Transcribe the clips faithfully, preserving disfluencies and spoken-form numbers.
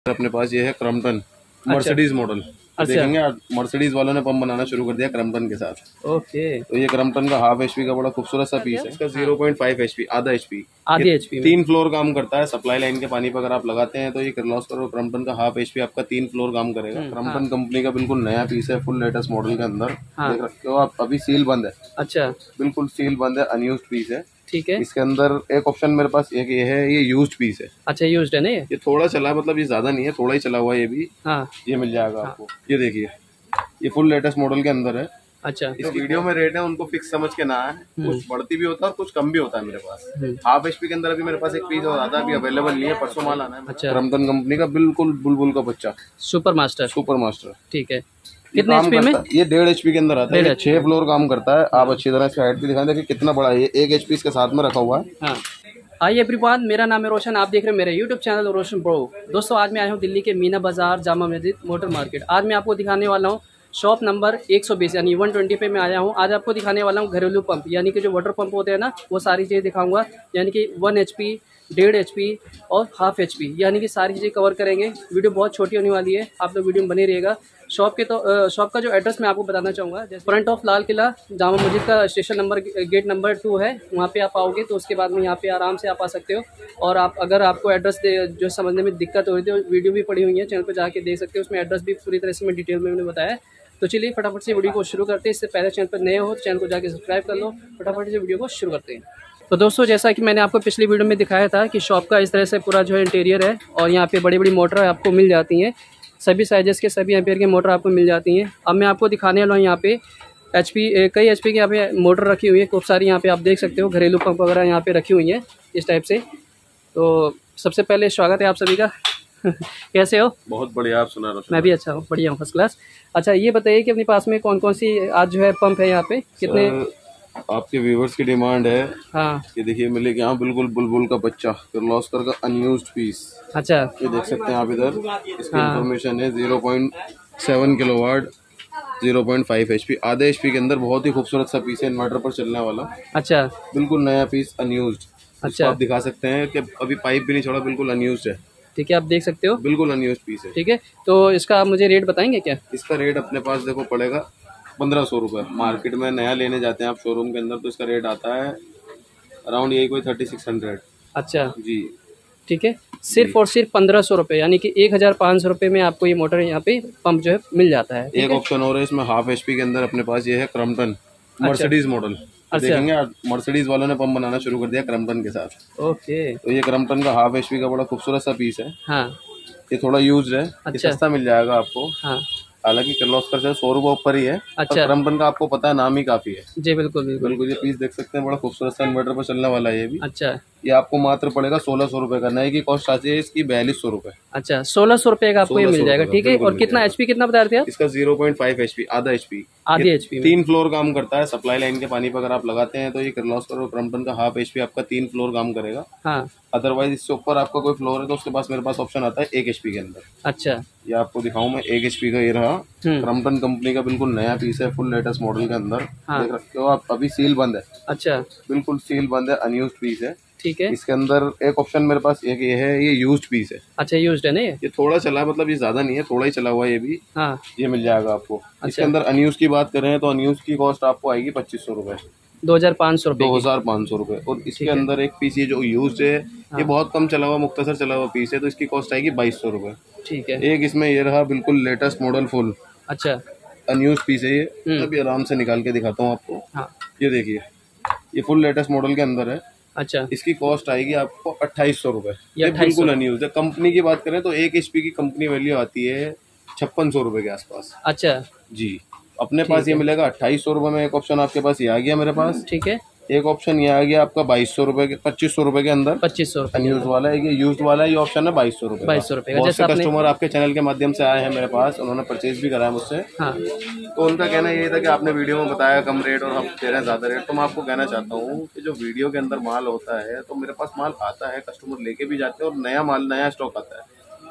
अपने पास ये है क्रम्पटन मर्सिडीज मॉडल। देखेंगे मर्सिडीज वालों ने पंप बनाना शुरू कर दिया क्रम्पटन के साथ। ओके। तो ये क्रम्पटन का हाफ एचपी का बड़ा खूबसूरत सा पीस है। इसका ज़ीरो पॉइंट फाइव एचपी आधा एचपी आधी एचपी तीन फ्लोर काम करता है। सप्लाई लाइन के पानी पर अगर आप लगाते हैं तो ये किर्लोस्कर और क्रम्पटन का हाफ एचपी आपका तीन फ्लोर काम करेगा। क्रम्पटन कंपनी का बिल्कुल नया पीस है, फुल लेटेस्ट मॉडल के अंदर। देख रखते हो आप, अभी सील बंद है। अच्छा, बिल्कुल सील बंद है, अनयूज्ड पीस है। ठीक है। इसके अंदर एक ऑप्शन मेरे पास एक ये है, ये यूज्ड पीस है। अच्छा, यूज्ड है ना ये? ये थोड़ा चला है, मतलब ये ज्यादा नहीं है, थोड़ा ही चला हुआ है ये भी। हाँ, ये मिल जाएगा आपको। ये देखिए, ये फुल लेटेस्ट मॉडल के अंदर है। अच्छा, इस वीडियो में रेट है उनको फिक्स समझ के ना है, कुछ बढ़ती भी होता है और कुछ कम भी होता है मेरे पास। हाफ एचपी के अंदर अभी मेरे पास एक पीस और आता है, अभी अवेलेबल नहीं है, परसों माल आना है। अच्छा, क्रम्पटन कंपनी का बिल्कुल बुलबुल का बच्चा, सुपर मास्टर। सुपर मास्टर, ठीक है। कितने एचपी में? ये डेढ़ एचपी के अंदर आता है, छह फ्लोर काम करता है। आप अच्छी तरह इसका हाइट भी दिखाएं, देखिए कितना बड़ा है। एक एचपी इसके साथ में रखा हुआ है। हाँ। हाय एवरीवन, मेरा नाम है रोशन, आप देख रहे हैं मेरे यूट्यूब चैनल रोशन ब्रो। दोस्तों, आज मैं आया हूँ दिल्ली के मीना बाजार जामा मस्जिद मोटर मार्केट। आज मैं आपको दिखाने वाला हूँ शॉप नंबर एक सौ बीस यानी एक सौ बीस पे मैं आया हूँ। आज आपको दिखाने वाला हूँ घरेलू पंप, यानी कि जो वाटर पंप होते हैं ना, वो सारी चीज़ें दिखाऊंगा। यानी कि वन एच पी, डेढ़ एच पी और हाफ एच पी, यानी कि सारी चीज़ें कवर करेंगे। वीडियो बहुत छोटी होने वाली है, आप लोग वीडियो में बने रहिएगा। शॉप के तो शॉप का जो एड्रेस मैं आपको बताना चाहूँगा, जैसे फ्रंट ऑफ लाल किला जामा मस्जिद का station number gate number two है, वहाँ पे आप आओगे तो उसके बाद में यहाँ पे आराम से आप आ सकते हो। और आप अगर आपको एड्रेस जो समझने में दिक्कत हो रही थी, वीडियो भी पड़ी हुई है, चैनल पर जाके देख सकते हो, उसमें एड्रेस भी पूरी तरह से मैं डिटेल में मैंने बताया। तो चलिए फटाफट से वीडियो को शुरू करते हैं। इससे पहले चैनल पर नए हो तो चैनल को जाके सब्सक्राइब कर लो। फटाफट से वीडियो को शुरू करते हैं। तो दोस्तों, जैसा कि मैंने आपको पिछली वीडियो में दिखाया था कि शॉप का इस तरह से पूरा जो है इंटीरियर है, और यहाँ पे बड़ी बड़ी मोटर आपको मिल जाती हैं, सभी साइजेस के सभी एम्पेयर के मोटर आपको मिल जाती हैं। अब मैं आपको दिखाने वाला हूँ यहाँ पे एचपी, कई एचपी की यहाँ पे मोटर रखी हुई है, खूब सारी यहाँ पे आप देख सकते हो। घरेलू पंप वगैरह यहाँ पे रखी हुई है इस टाइप से। तो सबसे पहले स्वागत है आप सभी का। कैसे हो? बहुत बढ़िया, आप सुना रहे? मैं भी अच्छा हूँ, बढ़िया हूँ, फर्स्ट क्लास। अच्छा, ये बताइए कि अपने पास में कौन कौन सी आज जो है पंप है यहाँ पे, कितने? आपके व्यूवर्स की डिमांड है। हाँ, ये देखिए मिलेगा यहाँ बिल्कुल बुलबुल का बच्चा, किर्लोस्कर का अनयूज्ड पीस। अच्छा, ये देख सकते हैं आप इधर, इसकी इंफॉर्मेशन है zero point seven kilowatt, zero point five HP, आधे एचपी के अंदर। बहुत ही खूबसूरत सा पीस है, इन्वर्टर पर चलने वाला। अच्छा, बिल्कुल नया पीस, अनयूज्ड। अच्छा, आप दिखा सकते हैं कि अभी पाइप भी नहीं छोड़ा, बिल्कुल अनयूज्ड है। ठीक है, आप देख सकते हो, बिल्कुल अनयूज्ड पीस है। ठीक है। तो इसका आप मुझे रेट बताएंगे क्या? इसका रेट अपने पास देखो पड़ेगा पंद्रह सौ रुपये। मार्केट में नया लेने जाते हैं आप शोरूम के अंदर तो इसका रेट आता है अराउंड यही कोई थर्टी सिक्स हंड्रेड। अच्छा जी, ठीक है, सिर्फ और सिर्फ पंद्रह सौ रुपये, यानी कि एक हज़ार पाँच सौ रुपये में आपको ये मोटर यहाँ पे पंप जो है मिल जाता है। एक ऑप्शन और है इसमें, हाफ एचपी के अंदर अपने पास ये है क्रम्पटन मर्सिडीज मॉडल। देखेंगे मर्सिडीज वालों ने पंप बनाना शुरू कर दिया क्रम्पटन के साथ। ओके। तो ये क्रम्पटन का हाफ एचपी का बड़ा खूबसूरत सा पीस है। हाँ, ये थोड़ा यूज्ड है। अच्छा, ये सस्ता मिल जाएगा आपको। हाँ, हालांकि किर्लोस्कर से सौ रुपये ऊपर ही है। अच्छा, क्रम्पटन का आपको पता है, नाम ही काफी है। जी बिल्कुल बिल्कुल। बिल्कुल, ये पीस देख सकते हैं, बड़ा खूबसूरत सा इन्वर्टर पर चलने वाला है ये भी। अच्छा, ये आपको मात्र पड़ेगा सोलह सौ रुपए का। नए की कॉस्ट आती है इसकी बयालीस सौ रुपए। अच्छा, सोलह सौ रुपये का आपको ये मिल जाएगा, ठीक है। और कितना एचपी कितना बता रहे थे आप? इसका ज़ीरो पॉइंट फाइव एचपी आधा एचपी आधी एचपी में तीन फ्लोर काम करता है। सप्लाई लाइन के पानी पर अगर आप लगाते हैं तो ये किर्लोस्कर और क्रम्पटन का हाफ एचपी आपका तीन फ्लोर काम करेगा। हाँ, अदरवाइज इससे ऊपर आपका कोई फ्लोर है तो उसके पास मेरे पास ऑप्शन आता है एक एचपी के अंदर। अच्छा, ये आपको दिखाऊं मैं, एक एचपी का ये रहा। क्रम्पटन कंपनी का बिल्कुल नया पीस है, फुल लेटेस्ट मॉडल के अंदर। हाँ, देख रखते हो आप, अभी सील बंद है। अच्छा, बिल्कुल सील बंद है, अनयूज्ड पीस है। ठीक है। इसके अंदर एक ऑप्शन मेरे पास एक ये है, ये यूज्ड पीस है। अच्छा, यूज्ड है ना ये? ये थोड़ा चला है, मतलब ये ज्यादा नहीं है, थोड़ा ही चला हुआ है ये भी। हाँ, ये मिल जाएगा आपको। अच्छा, इसके अंदर अनयूज की बात करें तो अनयूज की कॉस्ट आपको आएगी पच्चीस सौ रुपए, दो हजार पाँच सौ रुपये दो हजार पाँच सौ रुपए। और इसके अंदर एक पीस ये जो यूज है, ये बहुत कम चला हुआ, मुख्तसर चला हुआ पीस है, तो इसकी कॉस्ट आएगी बाईस सौ रुपए। ठीक है। एक इसमें ये रहा बिल्कुल लेटेस्ट मॉडल फुल, अच्छा, अनयूज पीस है ये। अभी आराम से निकाल के दिखाता हूँ आपको। हाँ, ये देखिए, ये फुल लेटेस्ट मॉडल के अंदर है। अच्छा, इसकी कॉस्ट आएगी आपको अट्ठाईस सौ रुपए। ये बिल्कुल अनयूज है। कंपनी की बात करें तो एक एचपी की कंपनी वैल्यू आती है छप्पन सौ रुपए के आसपास। अच्छा, जी, अपने पास ये मिलेगा अट्ठाईस सौ रुपए में। एक ऑप्शन आपके पास ये आ गया मेरे पास, ठीक है। एक ऑप्शन ये आ गया आपका बाईस सौ रुपए के, पच्चीस सौ रुपए के अंदर, पच्चीस सौ अनयूज वाला है। ये यूज्ड वाला है, ये ऑप्शन है बाईस सौ रुपए बाईस सौ रुपए का। बहुत से कस्टमर आपके चैनल के माध्यम से आए हैं मेरे पास, उन्होंने परचेज भी कराया मुझसे। हाँ, तो उनका कहना ये था कि आपने वीडियो में बताया कम रेट और हम दे रहे हैं ज्यादा रेट। तो मैं आपको कहना चाहता हूँ कि जो वीडियो के अंदर माल होता है तो मेरे पास माल आता है, कस्टमर लेके भी जाते हैं और नया माल, नया स्टॉक आता है।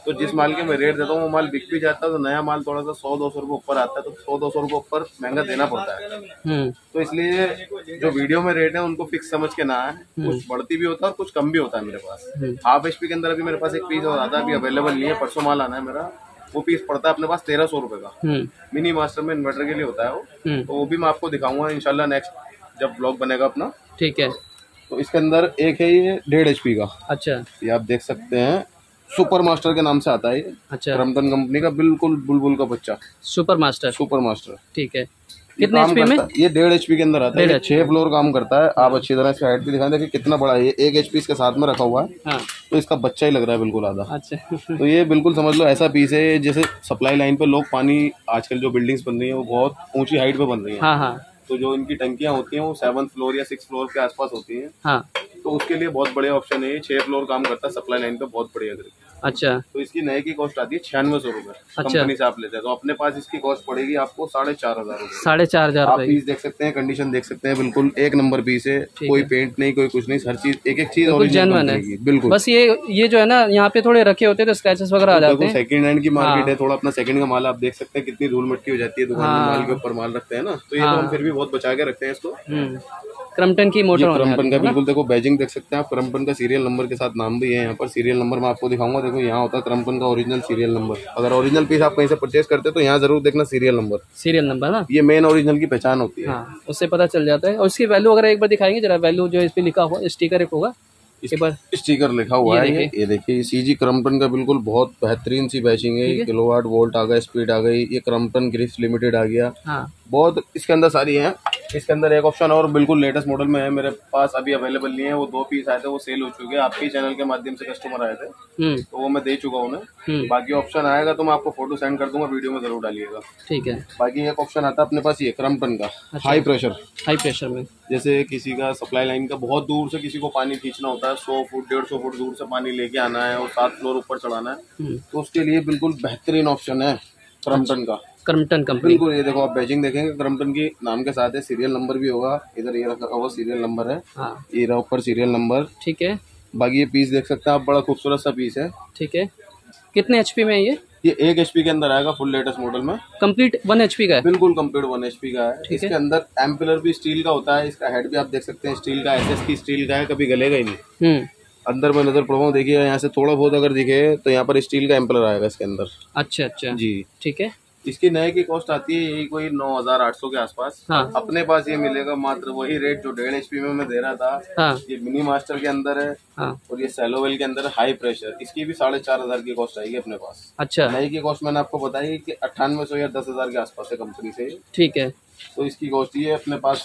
तो जिस माल के मैं रेट देता हूँ वो माल बिक भी जाता है, तो नया माल थोड़ा सा सौ दो सौ रुपये ऊपर आता है, तो सौ दो सौ रुपये ऊपर महंगा देना पड़ता है। तो इसलिए जो वीडियो में रेट है उनको फिक्स समझ के ना है, कुछ बढ़ती भी होता है और कुछ कम भी होता है मेरे पास। हाफ एच पी के अंदर अभी मेरे पास एक पीस और आता है, अभी अवेलेबल नहीं है, परसों माल आना है मेरा। वो पीस पड़ता है अपने पास तेरह सौ रुपए का, मिनी मास्टर में इन्वर्टर के लिए होता है वो। तो वो भी मैं आपको दिखाऊंगा इंशाल्लाह नेक्स्ट जब ब्लॉग बनेगा अपना। ठीक है। तो इसके अंदर एक है ये डेढ़ एच पी का। अच्छा। ये आप देख सकते हैं, सुपर मास्टर के नाम से आता है ये। अच्छा। क्रम्पटन कंपनी का बिल्कुल बुलबुल का बच्चा। Super master. Super master. ठीक है। कितने एचपी में? ये डेढ़ एचपी के अंदर आता है, छह फ्लोर काम करता है। आप अच्छी तरह से हाइट भी दिखाएं, देखिए कितना बड़ा है ये, एक एचपी इसके साथ में रखा हुआ है। हाँ। तो इसका बच्चा ही लग रहा है बिल्कुल आधा। अच्छा। तो ये बिल्कुल समझ लो ऐसा पीस है जैसे सप्लाई लाइन पे लोग पानी, आजकल जो बिल्डिंग्स बन रही है वो बहुत ऊंची हाइट पे बन रही है। हाँ हाँ। तो जो इनकी टंकियां होती हैं वो सेवन फ्लोर या सिक्स फ्लोर के आसपास होती हैं। हाँ। तो उसके लिए बहुत बड़े ऑप्शन है, छह फ्लोर काम करता है सप्लाई लाइन पे, बहुत बढ़िया तरीके। अच्छा। तो इसकी नए की कॉस्ट आती है छियानवे सौ रुपए। अच्छा। कंपनी से आप लेते हैं तो अपने पास इसकी कॉस्ट पड़ेगी आपको साढ़े चार हजार रुपए। साढ़े चार हजार आप पीस देख सकते हैं, कंडीशन देख सकते हैं, बिल्कुल एक नंबर पीस है, कोई पेंट नहीं, कोई कुछ नहीं, हर चीज एक एक चीज ओरिजिनल है बिल्कुल। बस ये ये जो है ना यहाँ पे थोड़े रखे होते हैं तो स्क्रैचेस वगैरह आ जाते हैं। सेकंड हैंड की मार्केट है, थोड़ा अपना सेकंड का माल आप देख सकते हैं कितनी धूल मिट्टी हो जाती है दुकान में, माल के ऊपर माल रखते हैं ना, तो ये तो हम फिर भी बहुत बचा के रखते हैं इसको। क्रम्पटन की मोटर, क्रम्पटन का बिल्कुल देखो बैजिंग देख सकते हैं आप, क्रम्पटन का सीरियल नंबर के साथ नाम भी है यहाँ पर। सीरियल नंबर मैं आपको दिखाऊंगा, देखो यहाँ होता है क्रम्पटन का ओरिजिनल सीरियल नंबर। अगर ओरिजिनल पीस आप कहीं से परचेज करते हैं तो यहाँ जरूर देखना सीरियल नंबर। सीरियल नंबर ना, ये मेन ओरिजिनल की पहचान होती है। हाँ, उससे पता चल जाता है। और इसकी वैल्यू अगर एक बार दिखाएंगे जरा, वैल्यू जो इस पे लिखा हुआ स्टिकर एक होगा, इस पर स्टिकर लिखा हुआ है, ये ये देखिए सीजी क्रम्पटन का बिल्कुल बहुत बेहतरीन सी बैचिंग है। किलोवाट वोल्ट आ गया, स्पीड आ गई, ये क्रम्पटन ग्रिप्स लिमिटेड आ गया। हाँ। बहुत इसके अंदर सारी हैं। इसके अंदर एक ऑप्शन और बिल्कुल लेटेस्ट मॉडल में है, मेरे पास अभी अवेलेबल नहीं है, वो दो पीस आए थे, वो सेल हो चुके हैं, आपके चैनल के माध्यम से कस्टमर आए थे तो वो मैं दे चुका हूँ उन्हें। बाकी ऑप्शन आएगा तो मैं आपको फोटो सेंड कर दूंगा, वीडियो में जरूर डालिएगा। ठीक है। बाकी एक ऑप्शन आता है अपने पास ये क्रम्पटन का। अच्छा। हाई प्रेशर, हाई प्रेशर में जैसे किसी का सप्लाई लाइन का बहुत दूर से किसी को पानी खींचना होता है, सौ फुट डेढ़ सौ फुट दूर से पानी लेके आना है और सात फ्लोर ऊपर चढ़ाना है, तो उसके लिए बिल्कुल बेहतरीन ऑप्शन है क्रम्पटन का। क्रम्पटन कंपनी बिल्कुल, ये देखो आप बैजिंग देखेंगे क्रम्पटन की नाम के साथ है, सीरियल नंबर भी होगा, इधर ये रखा हुआ सीरियल नंबर है। हाँ। ये रहा ऊपर सीरियल नंबर। ठीक है। बाकी ये पीस देख सकते हैं आप, बड़ा खूबसूरत सा पीस है। ठीक है। कितने एचपी में है ये? ये एक एचपी के अंदर आएगा, फुल लेटेस्ट मॉडल में। कंप्लीट वन एचपी का है? बिल्कुल कंप्लीट वन एचपी का है। इसके अंदर एम्पिलर भी स्टील का होता है, इसका हेड भी आप देख सकते हैं स्टील का, एसएस की स्टील का है, कभी गलेगा ही नहीं। अंदर में नजर पड़वाऊँ, देखिए यहाँ से थोड़ा बहुत अगर दिखे तो यहाँ पर स्टील का एम्पिलर आएगा इसके अंदर। अच्छा अच्छा जी। ठीक है। इसकी नए की कॉस्ट आती है यही कोई नौ हजार आठ सौ के आसपास। हाँ। अपने पास ये मिलेगा मात्र वही रेट जो डेढ़ एचपी में मैं दे रहा था। हाँ। ये मिनी मास्टर के अंदर है। हाँ। और ये सेलोवेल के अंदर हाई प्रेशर, इसकी भी साढ़े चार हजार की कॉस्ट आएगी अपने पास। अच्छा। नई की कॉस्ट मैंने आपको बताई कि अट्ठानवे सौ या दस हजार के आसपास है कंपनी से। ठीक है। तो इसकी कॉस्ट ये अपने पास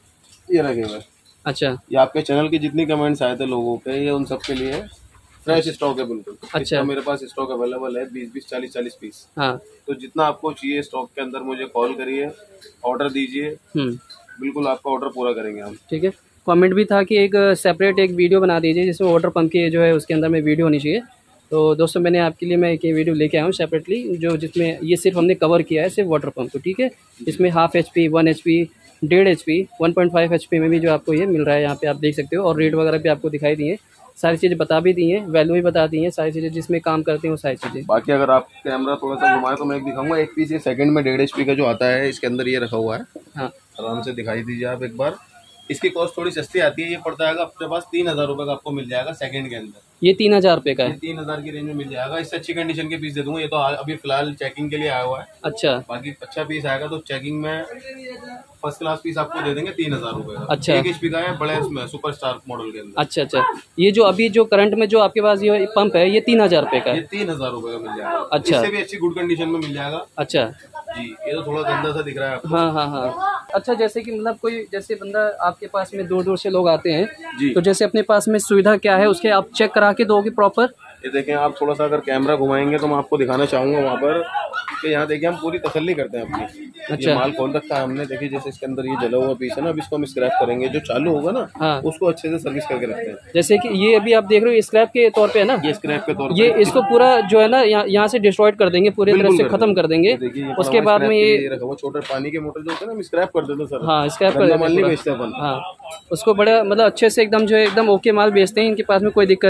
ये रखे हुए। अच्छा। ये आपके चैनल की जितनी कमेंट्स आए थे लोगों के, ये उन सबके लिए फ्रेश स्टॉक है बिल्कुल। अच्छा। मेरे पास स्टॉक अवेलेबल है बीस बीस चालीस चालीस पीस। हाँ। तो जितना आपको चाहिए स्टॉक के अंदर मुझे कॉल करिए, ऑर्डर दीजिए, बिल्कुल आपका ऑर्डर पूरा करेंगे हम। ठीक है। कमेंट भी था कि एक सेपरेट एक वीडियो बना दीजिए जिसमें वाटर पंप की जो है उसके अंदर में वीडियो होनी चाहिए। तो दोस्तों मैंने आपके लिए मैं एक वीडियो लेके आया हूँ सेपरेटली, जो जिसमें ये सिर्फ हमने कवर किया है सिर्फ वाटर पंप को। ठीक है। इसमें half H P, one H P, डेढ़ H P, one point five H P में भी जो आपको ये मिल रहा है, यहाँ पे आप देख सकते हो। और रेट वगैरह भी आपको दिखाई दिए, सारी चीज़ें बता भी दी हैं, वैल्यू भी बता दी हैं, सारी चीज़ें जिसमें काम करते हैं वो सारी चीज़ें। बाकी अगर आप कैमरा थोड़ा सा घुमाएं तो मैं एक दिखाऊंगा, एक पीस ये सेकंड में डेढ़ एचपी का जो आता है इसके अंदर ये रखा हुआ है। हाँ। आराम से दिखाई दीजिए आप एक बार। इसकी कॉस्ट थोड़ी सस्ती आती है, ये पड़ता है अपने पास तीन हजार रुपये का आपको मिल जाएगा सेकंड के अंदर। ये तीन हजार रुपये का है? तीन हजार की रेंज में मिल जाएगा। इससे अच्छी कंडीशन के पीस दे दूंगा, ये तो अभी फिलहाल चेकिंग के लिए आया हुआ है। अच्छा। बाकी अच्छा पीस आएगा तो चेकिंग में फर्स्ट क्लास पीस आपको दे देंगे तीन हजार रुपए का। अच्छा। एक एचपी का है, बड़े इसमें सुपर स्टार मॉडल के अंदर। अच्छा अच्छा। ये जो अभी जो करंट में जो आपके पास ये पंप है ये तीन हजार रुपये का है? ये तीन हजार रुपये का मिल जाएगा। अच्छा। इससे भी अच्छी गुड कंडीशन में मिल जाएगा। अच्छा जी। ये तो थोड़ा गंदा सा दिख रहा है आपको। हाँ हाँ हाँ। अच्छा, जैसे कि मतलब कोई जैसे बंदा आपके पास में दूर दूर से लोग आते हैं जी, तो जैसे अपने पास में सुविधा क्या है उसके आप चेक करा के दोगे प्रॉपर? ये देखें आप थोड़ा सा अगर कैमरा घुमाएंगे तो मैं आपको दिखाना चाहूंगा वहाँ पर कि यहाँ देखिए हम पूरी तसल्ली करते हैं अपनी। अच्छा। ये माल खोल रखा है हमने, देखिए जैसे इसके अंदर ये जला हुआ पीस है ना, अब इसको हम स्क्रैप करेंगे, जो चालू होगा ना हाँ। उसको अच्छे से सर्विस करके रखते हैं। जैसे कि ये अभी आप देख रहे हो स्क्रैप के तौर पे है ना, ये स्क्रैप के तौर पे ये इसको पूरा जो है ना यहाँ से डिस्ट्रॉयड कर देंगे, पूरी तरह से खत्म कर देंगे। उसके बाद में ये रखा हुआ छोटे पानी के मोटर जो होते हैं ना, स्क्रैप कर देते हैं सर। हाँ, स्क्रैप कर देते हैं, बेचते हैं अपन। हाँ, उसको बड़ा मतलब अच्छे से एकदम जो है एकदम ओके माल बेचते हैं, इनके पास में कोई दिक्कत नहीं।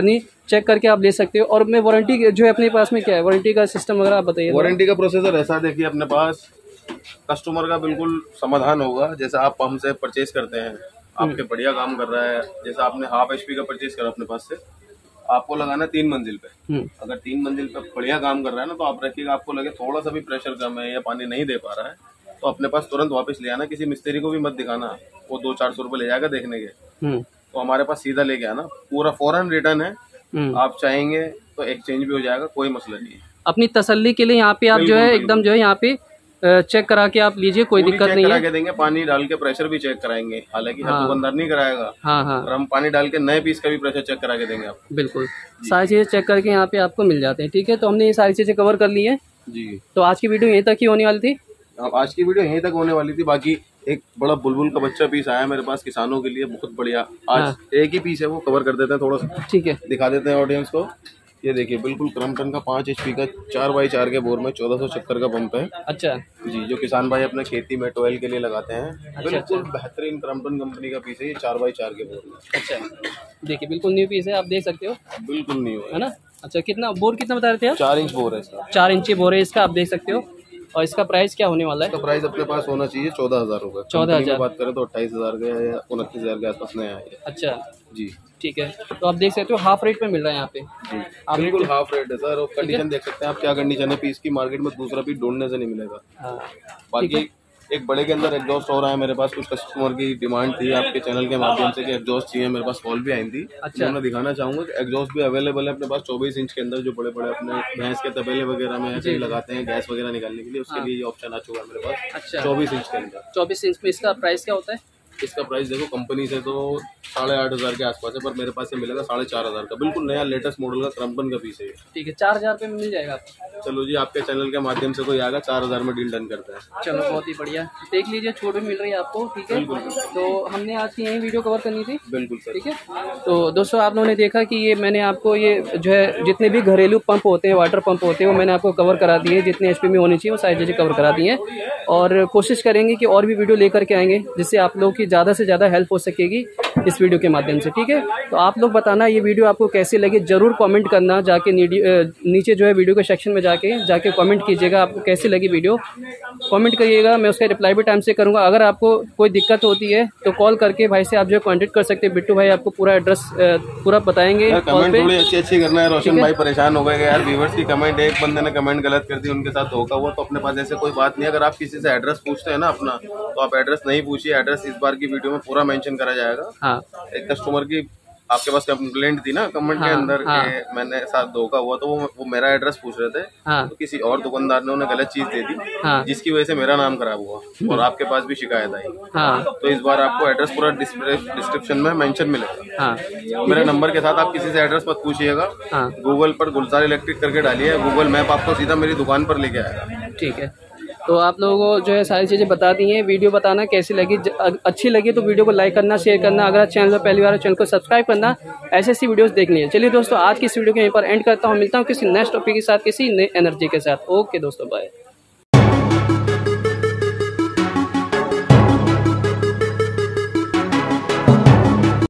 चेक करके आप ले सकते हो। और मैं वारंटी जो है अपने पास में क्या है, वारंटी का सिस्टम वगैरह आप बताइए। वारंटी का प्रोसेसर ऐसा देखिए, अपने पास कस्टमर का बिल्कुल समाधान होगा। जैसे आप हमसे परचेज करते हैं, आपके बढ़िया काम कर रहा है, जैसे आपने हाफ एचपी का परचेज करा अपने पास से, आपको लगाना है तीन मंजिल पे। अगर तीन मंजिल पे बढ़िया काम कर रहा है ना, तो आप रखिएगा, आपको लगे थोड़ा सा भी प्रेशर कम है या पानी नहीं दे पा रहा है, तो अपने पास तुरंत वापस ले आना। किसी मिस्त्री को भी मत दिखाना, वो दो चार सौ रुपए ले जाएगा देखने के। तो हमारे पास सीधा लेके आना, पूरा फौरन रिटर्न है। आप चाहेंगे तो एक्सचेंज भी हो जाएगा, कोई मसला नहीं है। अपनी तसल्ली के लिए यहाँ पे आप जो है एकदम जो है यहाँ पे चेक करा के आप लीजिए, कोई दिक्कत नहीं है। करा के देंगे, पानी डाल के प्रेशर भी चेक कराएंगे, हालांकि हर दुकानदार नहीं कराएगा। हाँ हाँ, और हम पानी डाल के नए पीस का भी प्रेशर चेक करा के देंगे आपको। बिल्कुल, सारी चीजें चेक करके यहाँ पे आपको मिल जाते हैं। ठीक है, तो हमने ये सारी चीजें कवर कर ली है जी। तो आज की वीडियो यहीं तक ही होने वाली थी। आज की वीडियो यहीं तक होने वाली थी। बाकी एक बड़ा बुलबुल का बच्चा पीस आया मेरे पास किसानों के लिए, बहुत बढ़िया। आज हाँ। एक ही पीस है, वो कवर कर देते हैं थोड़ा सा। ठीक है, दिखा देते हैं ऑडियंस को। ये देखिए, बिल्कुल क्रम्पटन का पाँच एचपी का चार बाई चार के बोर में चौदह सौ चक्कर का पंप है। अच्छा जी, जो किसान भाई अपने खेती में टोयल के लिए लगाते हैं। अच्छा, बिल्कुल अच्छा। बेहतरीन क्रम्पटन कंपनी का पीस है ये, चार बाई चार के बोर में। अच्छा, देखिए बिल्कुल न्यू पीस है, आप देख सकते हो। बिल्कुल न्यू है ना। अच्छा, कितना बोर कितना बता रहे थे आप? चार इंच बोर है इसका। चार इंची बोर है इसका, आप देख सकते हो। और इसका प्राइस क्या होने वाला है? इसका प्राइस अपने पास होना चाहिए चौदह हजार रुपए। चौदह हजार बात करें तो अट्ठाईस हजार का या उनतीस हजार के आसपास नया है। अच्छा जी, ठीक है, तो आप देख सकते हो हाफ रेट में मिल रहा है यहाँ पे। जी, आप बिल्कुल हाफ रेट है सर। और कंडीशन देख सकते हैं आप, क्या कंडीशन है पीस की, मार्केट में दूसरा पीस ढूंढने से नहीं मिलेगा। हाँ। बाकी एक बड़े के अंदर एग्जॉस्ट हो रहा है मेरे पास। कुछ कस्टमर की डिमांड थी आपके चैनल के माध्यम से कि एग्जॉस्ट चाहिए, मेरे पास कॉल भी आई थी। अच्छा, मैं दिखाना चाहूंगा कि एग्जॉस्ट भी अवेलेबल है अपने पास चौबीस इंच के अंदर, जो बड़े बड़े अपने भैंस के तबेले वगैरह में ऐसे ही लगाते हैं गैस वगैरह निकालने के लिए, उसके लिए ये ऑप्शन आ चुका है मेरे पास। अच्छा, चौबीस इंच के अंदर। चौबीस इंच में इसका प्राइस क्या होता है? इसका प्राइस देखो, कंपनी से तो साढ़े आठ हजार के आसपास है, पर मेरे पास ये मिलेगा साढ़े चार हजार का। बिल्कुल नया लेटेस्ट मॉडल का क्रम्पटन का पीस है। ठीक है, चार हजार रुपये में मिल जाएगा आपको। चलो जी, आपके चैनल के माध्यम से कोई आएगा, चार हजार में डील डन करते हैं। चलो, बहुत ही बढ़िया, देख लीजिए, छूट भी मिल रही है आपको। ठीक है, तो हमने आज की यही वीडियो कवर करनी थी। बिल्कुल सर। ठीक है, तो दोस्तों आप लोगों ने देखा कि ये मैंने आपको ये जो है जितने भी घरेलू पंप होते हैं, वाटर पंप होते हैं, वो मैंने आपको कवर करा दिए। जितने एचपी में होनी चाहिए वो सारी चीज़ें कवर करा दी हैं। और कोशिश करेंगे कि और भी वीडियो लेकर के आएंगे, जिससे आप लोगों की ज़्यादा से ज़्यादा हेल्प हो सकेगी इस वीडियो के माध्यम से। ठीक है, तो आप लोग बताना ये वीडियो आपको कैसी लगी, जरूर कमेंट करना। जाके नीचे जो है वीडियो के सेक्शन में जाके जाके कमेंट कीजिएगा आपको कैसी लगी वीडियो, कमेंट करिएगा, मैं उसका रिप्लाई भी टाइम से करूंगा। अगर आपको कोई दिक्कत होती है तो कॉल करके भाई से आप जो है कॉन्टेक्ट कर सकते हैं। बिट्टू भाई आपको पूरा एड्रेस पूरा बताएंगे। कमेंट थोड़ी अच्छी अच्छी करना है। रोशन भाई परेशान हो गए यार, व्यूअर्स की कमेंट, एक बंदे ने कमेंट गलत कर दी, उनके साथ धोखा हुआ। तो अपने पास ऐसे कोई बात नहीं है। अगर आप किसी से एड्रेस पूछते हैं ना अपना, तो आप एड्रेस नहीं पूछिए, एड्रेस इस बार की वीडियो में पूरा मेंशन करा जाएगा। हाँ। एक कस्टमर की आपके पास कंप्लेंट थी ना कमेंट हाँ, के अंदर हाँ, के मैंने साथ धोखा हुआ, तो वो वो मेरा एड्रेस पूछ रहे थे। हाँ, तो किसी और दुकानदार ने उन्हें गलत चीज दे दी। हाँ, जिसकी वजह से मेरा नाम खराब हुआ और आपके पास भी शिकायत आई। हाँ, तो इस बार आपको एड्रेस पूरा डिस्क्रिप्शन में मेंशन मिलेगा। हाँ, मेरे नंबर के साथ आप किसी से एड्रेस मत पूछिएगा। हाँ, गूगल पर गुलजार इलेक्ट्रिक करके डालिए, गूगल मैप आपको सीधा मेरी दुकान पर लेके आएगा। ठीक है, तो आप लोगों को जो है सारी चीज़ें बता दी हैं। वीडियो बताना कैसी लगी, अच्छी लगी तो वीडियो को लाइक करना, शेयर करना। अगर चैनल पर पहली बार चैनल को सब्सक्राइब करना, ऐसी ऐसी वीडियोस देखनी है। चलिए दोस्तों, आज की इस वीडियो को यहीं पर एंड करता हूँ। मिलता हूँ किसी नेक्स्ट टॉपिक के साथ, किसी नई एनर्जी के साथ। ओके दोस्तों, बाय।